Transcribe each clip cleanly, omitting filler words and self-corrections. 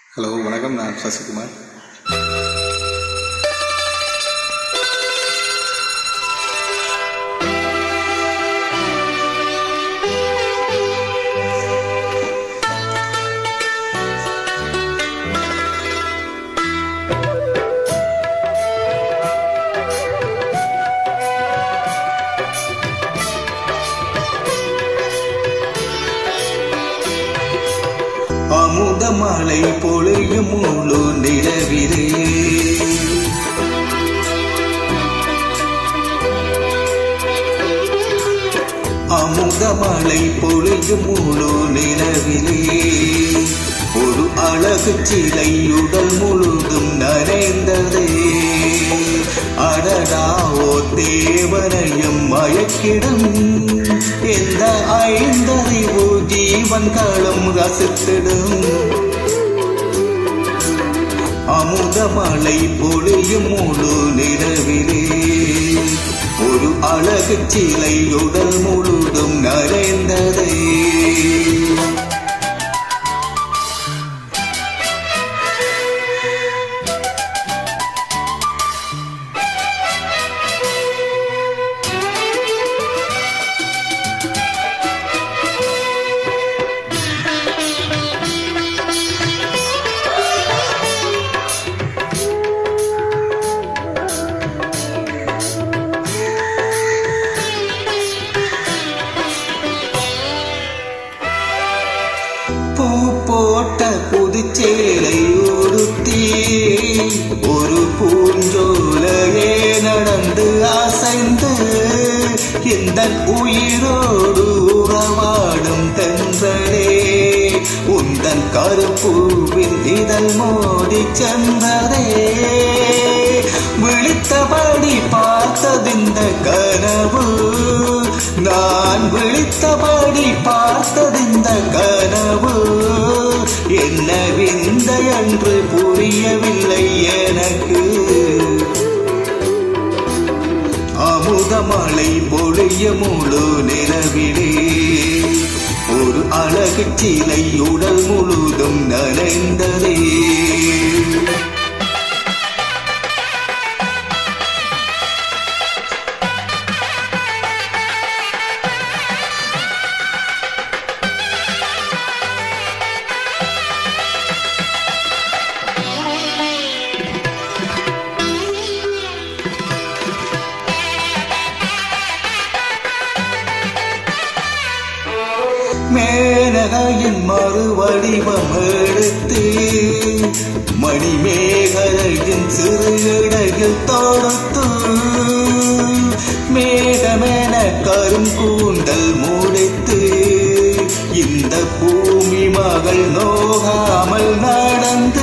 Hello வணக்கம், நான் சசிகுமார். அமுத மழை பொழியும் முழு நிலவிலே, அமுத மழை பொழியும் முழு நிலவிலே, ஒரு அழகு சிலை உடல் முழுதும் நனைந்ததே. அடடா, ஓ தேவனையும் மயக்கிடும் இந்த ஐந்தறிவு ஜீவன்களும் ரசித்திடும். அமுத மழை பொழியும் முழு நிலவிலே, ஒரு அழகு சிலை உடல் முழுதும் நனைந்ததே. பூ போட்ட புதுச்சேலை உடுத்தி ஒரு பூஞ்சோலையே நடந்து அசைந்து இந்த உயிரோடு உறவாடும் தென்றலே, உந்தன் கருப்பூவின் இதழ் மோதி சென்றதே. விழித்தபடி பார்த்ததிந்த கனவு, நான் விழித்தபடி பார்த்ததிந்த கனவு, என்ன விந்தை என்று புரியவில்லை எனக்கு. அமுத மழை பொழிய முழு நிலவிலே, ஒரு அழகு சிலை உடல் முழுதும் நனைந்ததே. மேனகையின் மறுவடிவம் எடுத்து மணிமேகலையின் சிறு இடையில் தொடுத்து, மேகமென கரும் கூந்தல் முடித்து இந்த பூமி மகள் நோகாமல் நடந்து,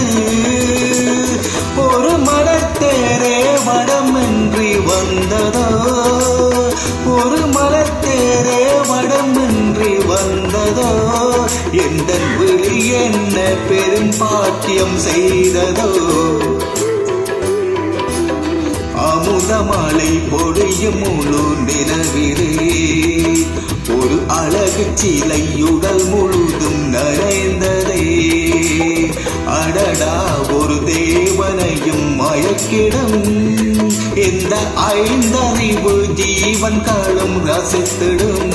ஒரு மலர்த்தேரே வடமின்றி வந்ததோ, ஒரு மலர்த்தேரே வடமின்றி வந்ததோ, எந்த விழி என்ன பெரும் பாக்கியம் செய்ததோ. அமுத மழை பொழியும் முழு நிலவிலே, ஒரு அழகு சிலை உடல் முழுதும் நனைந்ததே. அடடா, ஒரு தேவனையும் மயக்கிடும் இந்த ஐந்தறிவு ஜீவன்களும் ரசித்திடும்.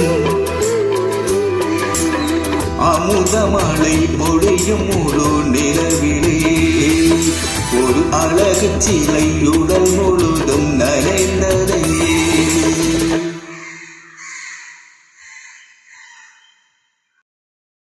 அமுத மழை பொழியும் முழு நிலவிலே, ஒரு அழகு சிலை உடல் முழுதும்